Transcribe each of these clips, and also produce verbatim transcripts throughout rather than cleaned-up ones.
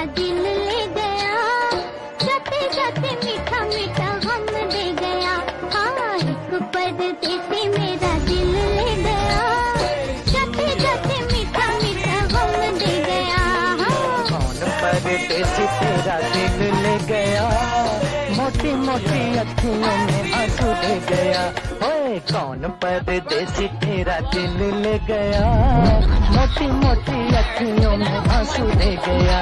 दिल ले गया, जाते जाते मीठा मीठा गम दे गया। हाँ, एक परदेसी मेरा दिल ले गया, जाते जाते मीठा मीठा गम दे गया। कौन परदेसी तेरा दिल ले गया, मोटी मोटी अखियों में आंसू दे गया। ओए कौन परदेसी तेरा दिल ले गया, मोटी मोटी अखियों में आंसू दे गया।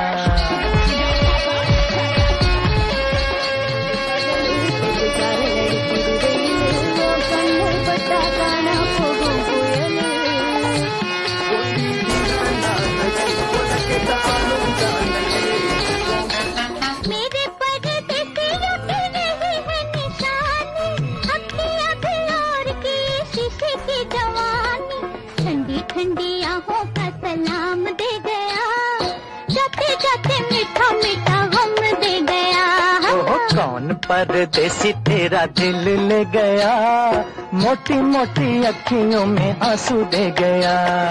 ठंडी आहों का सलाम दे गया, जाते जाते मीठा मीठा गम दे गया। ओह कौन परदेसी तेरा दिल ले गया, मोटी मोटी अखियों में आंसू दे गया।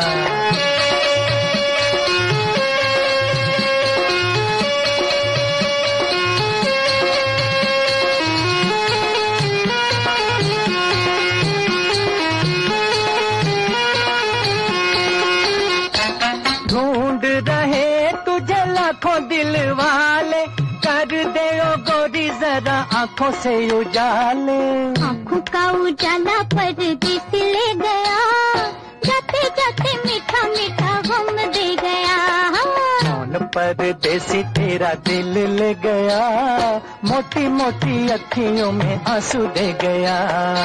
ढूंढ रहे तुझे लाखों दिल वाले, कर दे ओ गोरी जरा आंखों से उजाले। आंखों का उजाला परदेसी ले गया, जाते जाते मीठा मीठा गम दे गया। कौन परदेसी तेरा दिल ले गया, मोटी मोटी अखियों में आंसू दे गया।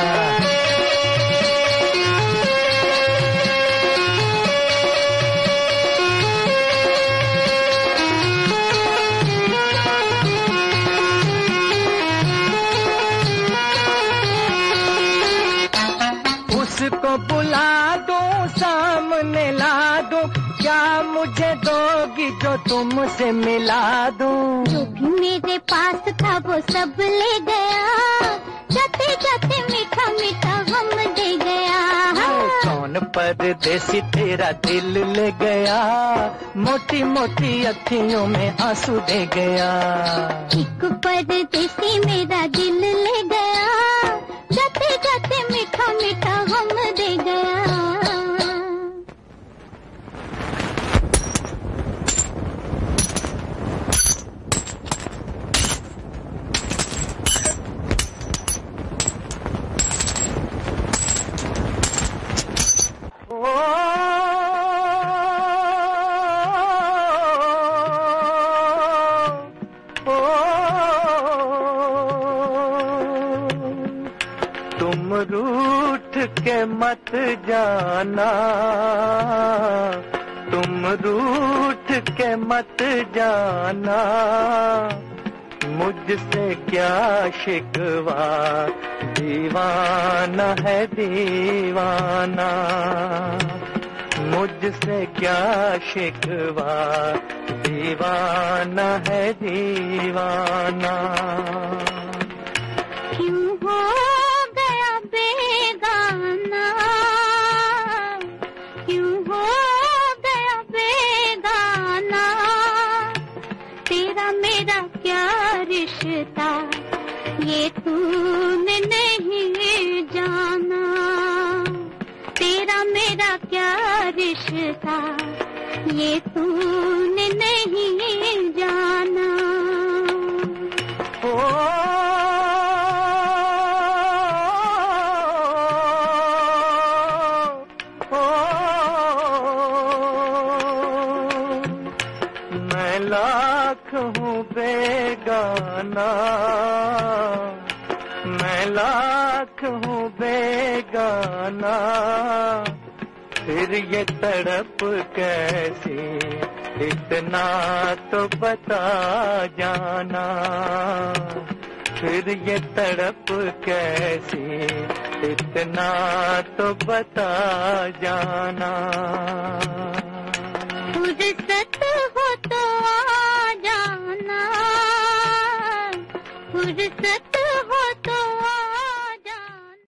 उसको बुला दूं, सामने ला दूं, क्या मुझे दोगी जो तुमसे मिला दूं। जो भी मेरे पास था वो सब ले गया, जाते जाते मीठा मीठा गम दे गया। कौन परदेसी तेरा दिल ले गया, मोटी मोटी अखियों में आंसू दे गया। एक परदेसी मेरा दिल ले गया, जाते जाते मीठा मीठा गम दे गया। तुम रूठ के मत जाना, तुम रूठ के मत जाना, मुझसे क्या शिकवा, दीवाना है दीवाना। मुझसे क्या शिकवा, दीवाना है दीवाना। क्यों हो गया बेगाना, क्यों हो गया बेगाना, तेरा मेरा क्या रिश्ता ये तूने नहीं जाना। तेरा मेरा क्या रिश्ता ये तूने नहीं जाना। ओ मैं लाख हूँ बेगाना, मैं लाख हूँ बेगाना, फिर ये तड़प कैसी, इतना तो बता जाना। फिर ये तड़प कैसी, इतना तो बता जाना।